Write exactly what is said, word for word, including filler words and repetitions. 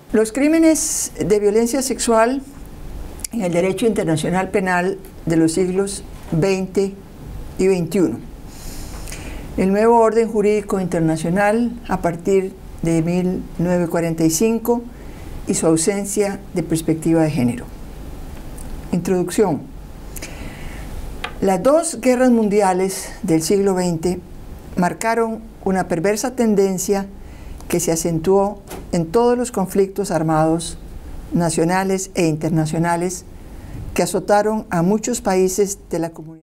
Los crímenes de violencia sexual en el derecho internacional penal de los siglos veinte y veintiuno. El nuevo orden jurídico internacional a partir de mil novecientos cuarenta y cinco y su ausencia de perspectiva de género. Introducción. Las dos guerras mundiales del siglo veinte marcaron una perversa tendencia que se acentuó en todos los conflictos armados nacionales e internacionales que azotaron a muchos países de la comunidad.